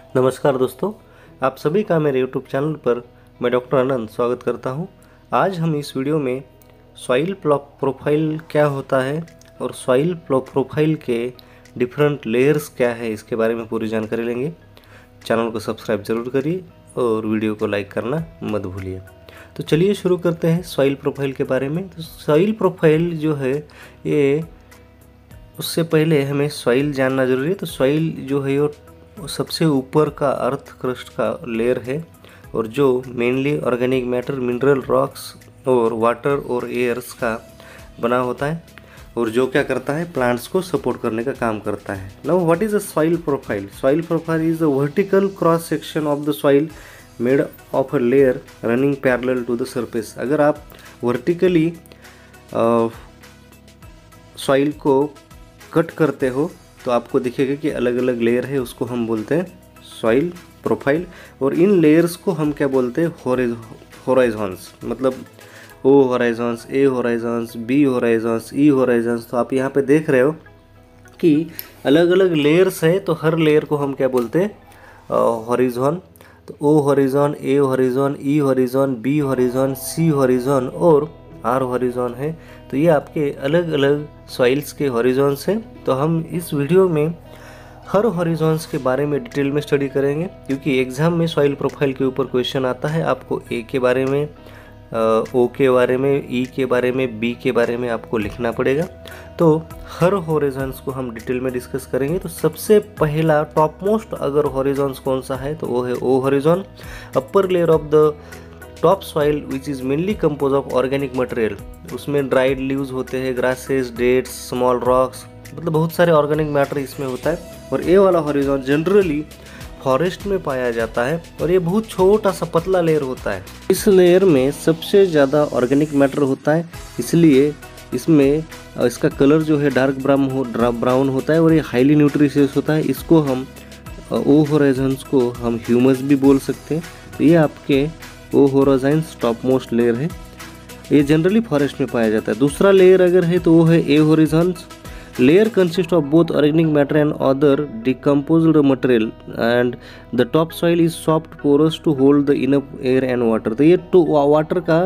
नमस्कार दोस्तों, आप सभी का मेरे YouTube चैनल पर मैं डॉक्टर आनंद स्वागत करता हूं। आज हम इस वीडियो में सॉइल प्रोफाइल क्या होता है और सॉइल प्रोफाइल के डिफरेंट लेयर्स क्या है इसके बारे में पूरी जानकारी लेंगे। चैनल को सब्सक्राइब जरूर करिए और वीडियो को लाइक करना मत भूलिए। तो चलिए शुरू करते हैं सॉइल प्रोफाइल के बारे में। तो सॉइल प्रोफाइल जो है ये, उससे पहले हमें सॉइल जानना जरूरी है। तो सॉइल जो है वो सबसे ऊपर का अर्थ क्रस्ट का लेयर है और जो mainly organic matter, mineral, rocks और वाटर और एयर्स का बना होता है और जो क्या करता है, प्लांट्स को सपोर्ट करने का काम करता है। Now what is a soil profile? Soil profile is a vertical cross section of the soil made of a layer running parallel to the surface. अगर आप वर्टिकली सॉइल को कट करते हो तो आपको दिखेगा कि अलग अलग लेयर है, उसको हम बोलते हैं सॉइल प्रोफाइल। और इन लेयर्स को हम क्या बोलते हैं, होराइजॉन्स। मतलब O horizons, A horizons, B horizons, E horizons. तो आप यहाँ पे देख रहे हो कि अलग अलग लेयर्स है, तो हर लेयर को हम क्या बोलते हैं, हॉरिजॉन। तो O horizon, A horizon, E horizon, B horizon, C horizon और आर हॉरिजॉन है। तो ये आपके अलग अलग सॉइल्स के हॉरिजॉन्स हैं। तो हम इस वीडियो में हर हॉरिजॉन्स के बारे में डिटेल में स्टडी करेंगे, क्योंकि एग्जाम में सॉइल प्रोफाइल के ऊपर क्वेश्चन आता है। आपको ए के बारे में, ओ के बारे में, ई के बारे में, बी के बारे में आपको लिखना पड़ेगा। तो हर हॉरिजॉन्स को हम डिटेल में डिस्कस करेंगे। तो सबसे पहला टॉप मोस्ट अगर हॉरिजॉन्स कौन सा है तो वो है O horizon, upper layer of the top soil which is mainly compose of organic material. उसमें ड्राइड लीव्स होते हैं, ग्रासेस, डेट्स, स्मॉल रॉक्स, मतलब बहुत सारे ऑर्गेनिक मैटर इसमें होता है। और ए वाला हॉरिजॉन जनरली फॉरेस्ट में पाया जाता है और ये बहुत छोटा सा पतला लेयर होता है। इस लेयर में सबसे ज़्यादा ऑर्गेनिक मैटर होता है, इसलिए इसमें इसका कलर जो है डार्क ब्राउन होता है और ये हाईली न्यूट्रिशियस होता है। इसको हम ओ होराइजन्स को हम ह्यूमस भी बोल सकते हैं। तो ये आपके O horizons top most layer है, ये जनरली फॉरेस्ट में पाया जाता है। दूसरा लेयर अगर है तो वो है A horizons. Layer consist of both organic matter and other decomposed material and the top soil is soft porous to hold the enough air and water. तो ये वाटर का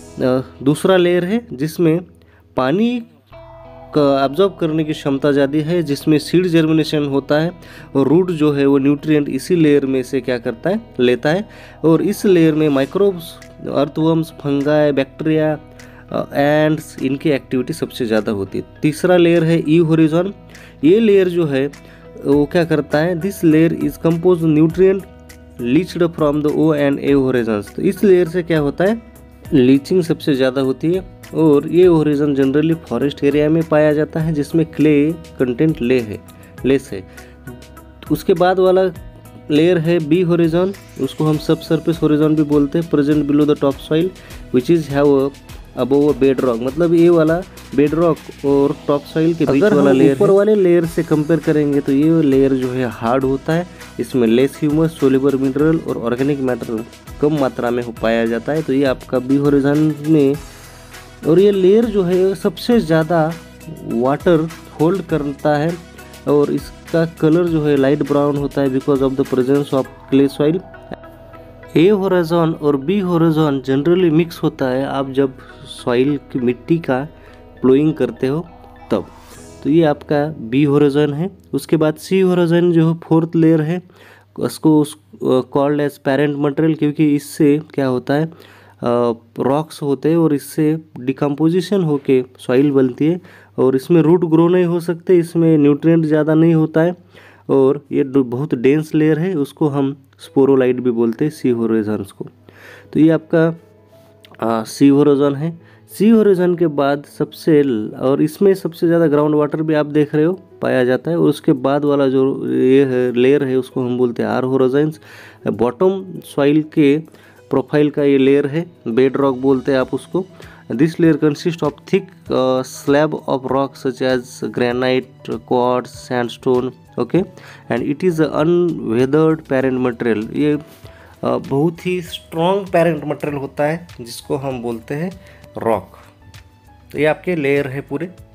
दूसरा लेयर है जिसमें पानी का एब्जॉर्ब करने की क्षमता ज़्यादा है, जिसमें सीड जर्मिनेशन होता है और रूट जो है वो न्यूट्रिएंट इसी लेयर में से क्या करता है, लेता है। और इस लेयर में microbes, earthworms, fungi, bacteria, ends, इनकी एक्टिविटी सबसे ज़्यादा होती है। तीसरा लेयर है ई होरिजॉन। ये लेयर जो है वो क्या करता है, this layer is compose nutrient leached from the O and A horizons. तो इस लेयर से क्या होता है, लीचिंग सबसे ज़्यादा होती है। और ये होरिजॉन जनरली फॉरेस्ट एरिया में पाया जाता है जिसमें क्ले कंटेंट लेस है। उसके बाद वाला लेयर है बी होरिजॉन, उसको हम सब सरफेस होरिजॉन भी बोलते हैं, present below the top soil which is have above bed rock. मतलब ये वाला बेड रॉक और टॉप सॉइल के बीच वाला लेयर, ऊपर वाले लेयर से कंपेयर करेंगे तो ये लेयर जो है हार्ड होता है। इसमें लेस ह्यूमस, सोल्यूबल मिनरल और ऑर्गेनिक मैटर कम मात्रा में पाया जाता है। तो ये आपका बी होरिजॉन में, और ये लेयर जो है सबसे ज़्यादा वाटर होल्ड करता है और इसका कलर जो है लाइट ब्राउन होता है because of the presence of clay soil. A horizon और बी होराइजॉन जनरली मिक्स होता है आप जब सॉइल की मिट्टी का प्लोइंग करते हो तब। तो ये आपका बी होराइजॉन है। उसके बाद सी होराइजॉन जो फोर्थ लेयर है, उसको कॉल्ड एज पेरेंट मटेरियल, क्योंकि इससे क्या होता है, रॉक्स होते हैं और इससे डिकम्पोजिशन होके सॉइल बनती है और इसमें रूट ग्रो नहीं हो सकते, इसमें न्यूट्रिएंट ज़्यादा नहीं होता है और ये बहुत डेंस लेयर है, उसको हम स्पोरोलाइट भी बोलते हैं, सी होराइजॉन्स को। तो ये आपका सी होराइजॉन है। सी होराइजॉन के बाद और इसमें सबसे ज़्यादा ग्राउंड वाटर भी आप देख रहे हो पाया जाता है। और उसके बाद वाला जो ये है लेयर है उसको हम बोलते हैं आर होराइजॉन्स। बॉटम सॉइल के प्रोफाइल का ये लेयर है, बेड रॉक बोलते हैं आप उसको। This layer consist of thick slab of rock such as granite, quartz, sandstone, okay, and it is unweathered parent material. ये बहुत ही स्ट्रॉन्ग पेरेंट मटेरियल होता है जिसको हम बोलते हैं रॉक। तो ये आपके लेयर है पूरे।